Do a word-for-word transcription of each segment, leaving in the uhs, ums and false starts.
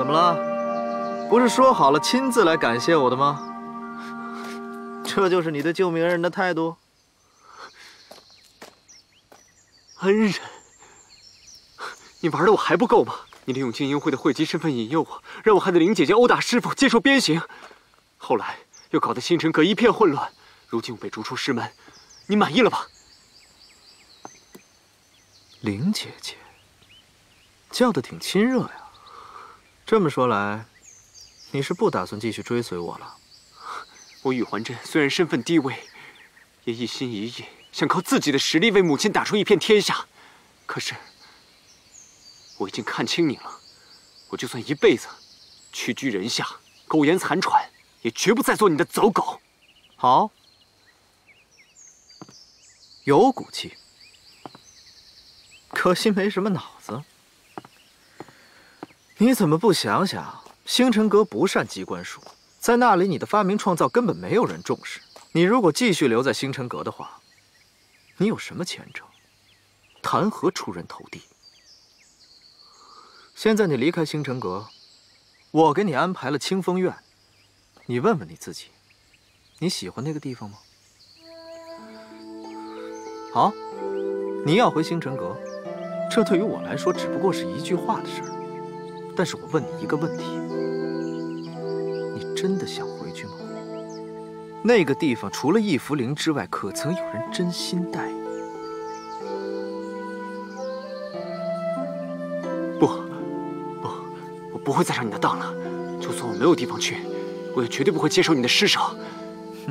怎么了？不是说好了亲自来感谢我的吗？这就是你对救命恩人的态度？ 恩人，你玩的我还不够吗？你利用精英会的会籍身份引诱我，让我害得林姐姐殴打师傅，接受鞭刑。后来又搞得星辰阁一片混乱，如今我被逐出师门，你满意了吧？ 林姐姐，叫的挺亲热呀。这么说来，你是不打算继续追随我了？ 我宇环真虽然身份低微，也一心一意想靠自己的实力为母亲打出一片天下。可是，我已经看清你了，我就算一辈子屈居人下，苟延残喘，也绝不再做你的走狗。 好，有骨气，可惜没什么脑子。你怎么不想想，星辰阁不善机关术，在那里你的发明创造根本没有人重视。你如果继续留在星辰阁的话，你有什么前程？谈何出人头地？现在你离开星辰阁，我给你安排了清风院，你问问你自己，你喜欢那个地方吗？好，你要回星辰阁，这对于我来说只不过是一句话的事儿。但是我问你一个问题，你真的想回去吗？那个地方除了易福灵之外，可曾有人真心待你？ 不，不，我不会再上你的当了。就算我没有地方去，我也绝对不会接受你的施舍。 哼，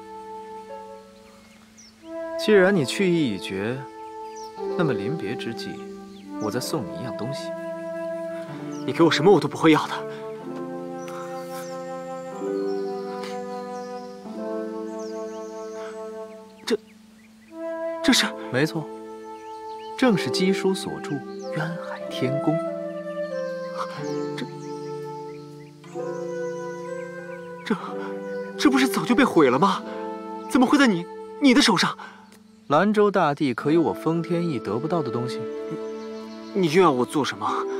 既然你去意已决，那么临别之际，我再送你一样东西。 你给我什么我都不会要的。这，这是？ 没错，正是基书所著《渊海天宫》。 这，这，这不是早就被毁了吗？怎么会在你你的手上？ 兰州大地可有我封天翼得不到的东西？ 你又要我做什么？